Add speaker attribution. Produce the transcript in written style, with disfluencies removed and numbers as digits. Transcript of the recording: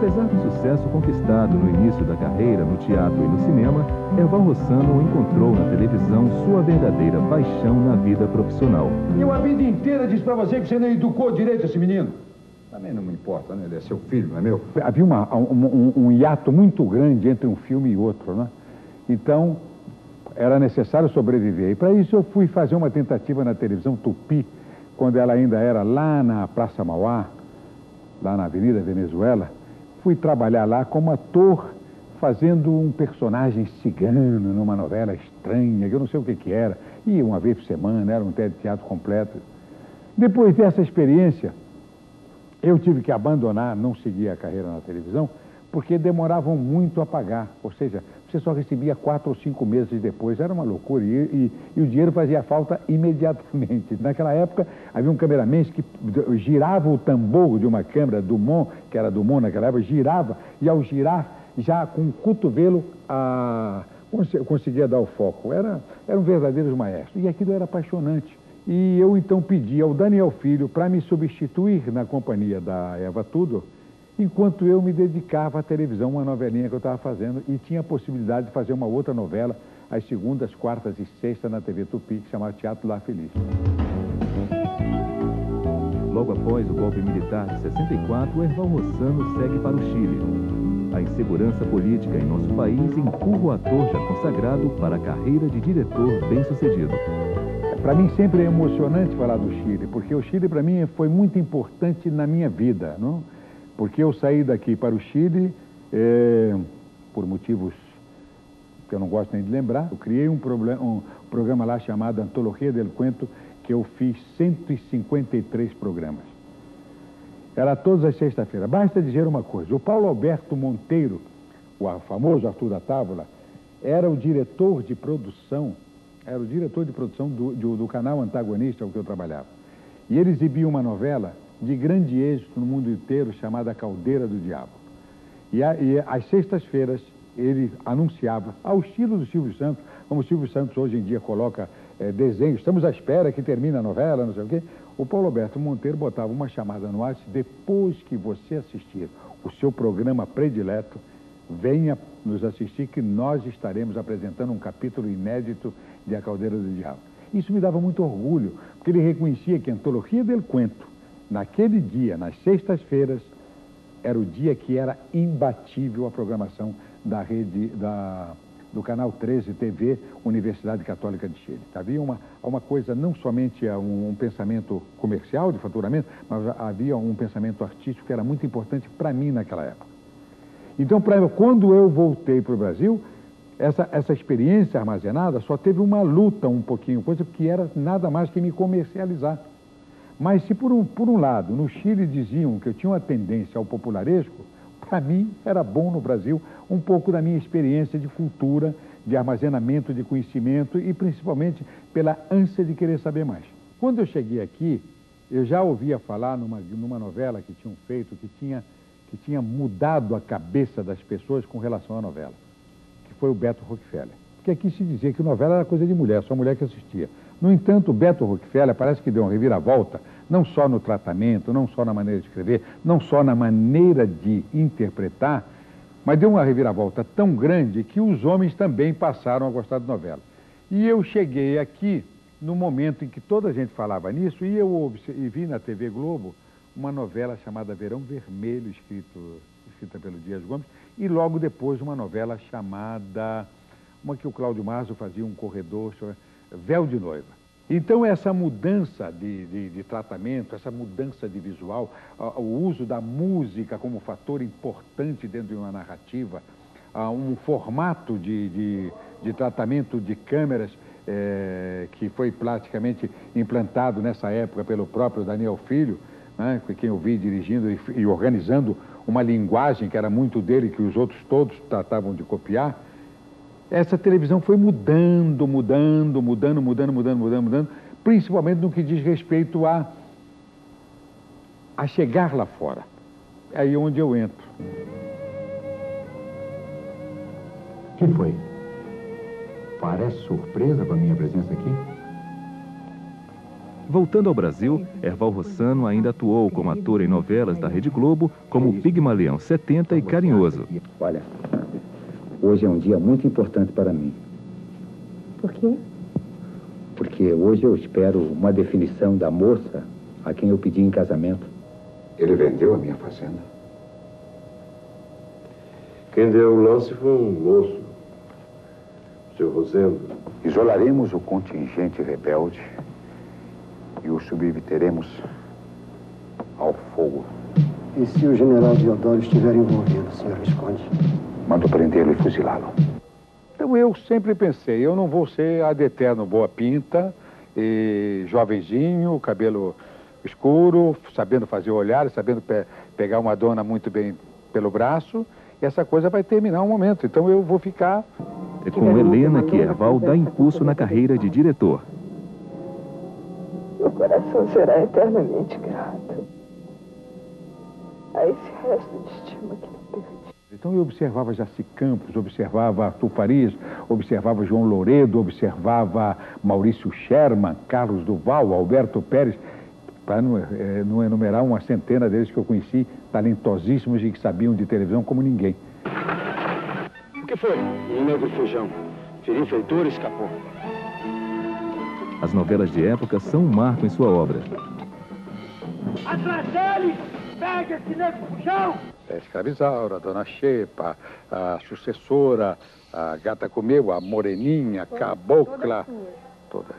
Speaker 1: Apesar do sucesso conquistado no início da carreira no teatro e no cinema, Erval Rossano encontrou na televisão sua verdadeira paixão na vida profissional.
Speaker 2: Eu a vida inteira disse pra você que você não educou direito esse menino. Também não me importa, né? Ele é seu filho, não é meu?
Speaker 3: Havia um hiato muito grande entre um filme e outro, né? Então, era necessário sobreviver. E para isso eu fui fazer uma tentativa na televisão Tupi, quando ela ainda era lá na Praça Mauá, lá na Avenida Venezuela. Fui trabalhar lá como ator, fazendo um personagem cigano numa novela estranha, que eu não sei o que era. Ia uma vez por semana, era um teatro completo. Depois dessa experiência, eu tive que abandonar, não seguir a carreira na televisão, porque demoravam muito a pagar. Ou seja, você só recebia 4 ou 5 meses depois. Era uma loucura. E o dinheiro fazia falta imediatamente. Naquela época, havia um cameraman que girava o tambor de uma câmera Dumont, que era Dumont naquela época, girava, e ao girar, já com o cotovelo, conseguia dar o foco. Eram verdadeiros maestros. E aquilo era apaixonante. E eu então pedi ao Daniel Filho para me substituir na companhia da Eva Tudor, enquanto eu me dedicava à televisão, uma novelinha que eu estava fazendo, e tinha a possibilidade de fazer uma outra novela, às segundas, quartas e sextas, na TV Tupi, que chamava Teatro Lar Feliz.
Speaker 1: Logo após o golpe militar de 64, Erval Rossano segue para o Chile. A insegurança política em nosso país empurra o ator já consagrado para a carreira de diretor bem-sucedido.
Speaker 3: Para mim sempre é emocionante falar do Chile, porque o Chile para mim foi muito importante na minha vida, não? Porque eu saí daqui para o Chile por motivos que eu não gosto nem de lembrar. Eu criei um programa lá chamado Antologia del Cuento, que eu fiz 153 programas. Era todas as sextas-feiras. Basta dizer uma coisa, o Paulo Alberto Monteiro, o famoso Arthur da Távola, era o diretor de produção do canal antagonista ao que eu trabalhava. E ele exibia uma novela de grande êxito no mundo inteiro, chamada Caldeira do Diabo. E às sextas-feiras ele anunciava, ao estilo do Silvio Santos, como o Silvio Santos hoje em dia coloca desenhos, estamos à espera que termine a novela, não sei o quê. O Paulo Alberto Monteiro botava uma chamada no ar, depois que você assistir o seu programa predileto, venha nos assistir que nós estaremos apresentando um capítulo inédito de A Caldeira do Diabo. Isso me dava muito orgulho, porque ele reconhecia que a Antologia del Cuento, naquele dia, nas sextas-feiras, era o dia que era imbatível a programação da rede, do Canal 13 TV, Universidade Católica de Chile. Havia uma coisa, não somente um pensamento comercial de faturamento, mas havia um pensamento artístico que era muito importante para mim naquela época. Então, quando eu voltei para o Brasil, essa experiência armazenada só teve uma luta um pouquinho, coisa que era nada mais que me comercializar. Mas se por um lado, no Chile diziam que eu tinha uma tendência ao popularesco, para mim era bom no Brasil um pouco da minha experiência de cultura, de armazenamento de conhecimento e principalmente pela ânsia de querer saber mais. Quando eu cheguei aqui, eu já ouvia falar numa novela que tinham feito, que tinha mudado a cabeça das pessoas com relação à novela, que foi o Beto Rockefeller. Porque aqui se dizia que novela era coisa de mulher, só mulher que assistia. No entanto, o Beto Rockefeller parece que deu uma reviravolta, não só no tratamento, não só na maneira de escrever, não só na maneira de interpretar, mas deu uma reviravolta tão grande que os homens também passaram a gostar de novela. E eu cheguei aqui no momento em que toda a gente falava nisso, e eu vi na TV Globo uma novela chamada Verão Vermelho, escrita pelo Dias Gomes, e logo depois uma novela chamada, uma que o Cláudio Marzo fazia um corredor, Véu de Noiva. Então essa mudança de tratamento, essa mudança de visual, o uso da música como fator importante dentro de uma narrativa, um formato de tratamento de câmeras que foi praticamente implantado nessa época pelo próprio Daniel Filho, né, quem eu vi dirigindo e organizando uma linguagem que era muito dele, que os outros todos tratavam de copiar. Essa televisão foi mudando, principalmente no que diz respeito a chegar lá fora. É aí onde eu entro.
Speaker 2: O que foi? Parece surpresa com a minha presença aqui?
Speaker 1: Voltando ao Brasil, Erval Rossano ainda atuou como ator em novelas da Rede Globo, como Pigmalião 70 e Carinhoso.
Speaker 4: Olha, hoje é um dia muito importante para mim.
Speaker 5: Por quê?
Speaker 4: Porque hoje eu espero uma definição da moça a quem eu pedi em casamento.
Speaker 2: Ele vendeu a minha fazenda.
Speaker 6: Quem deu o lance foi um moço, seu Rosendo.
Speaker 4: Isolaremos o contingente rebelde e o submeteremos ao fogo.
Speaker 7: E se o general Deodoro estiver envolvido, senhor Visconde?
Speaker 4: Mando prendê-lo e fuzilá-lo.
Speaker 3: Então eu sempre pensei, eu não vou ser ad eterno boa pinta, e jovenzinho, cabelo escuro, sabendo fazer o olhar, sabendo pegar uma dona muito bem pelo braço, e essa coisa vai terminar um momento. Então eu vou ficar...
Speaker 1: É com Helena que Erval dá impulso na carreira de diretor.
Speaker 5: Meu coração será eternamente grato a esse resto de estima que não perdi.
Speaker 3: Então eu observava Jaci Campos, observava Arthur Farias, observava João Loredo, observava Maurício Sherman, Carlos Duval, Alberto Pérez, para não enumerar uma centena deles que eu conheci, talentosíssimos e que sabiam de televisão como ninguém.
Speaker 7: O que foi? Um negro feijão. Feriu o feitor e escapou.
Speaker 1: As novelas de época são um marco em sua obra.
Speaker 7: Atrás dele! Pega esse negro feijão!
Speaker 3: A Escravizaura, a Dona Xepa, a sucessora, a Gata Comeu, a Moreninha, a Cabocla, todas.